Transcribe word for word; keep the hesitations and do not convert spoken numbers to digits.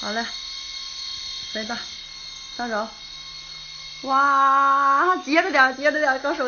好嘞，飞吧，上手。哇，接着点，接着点，高手。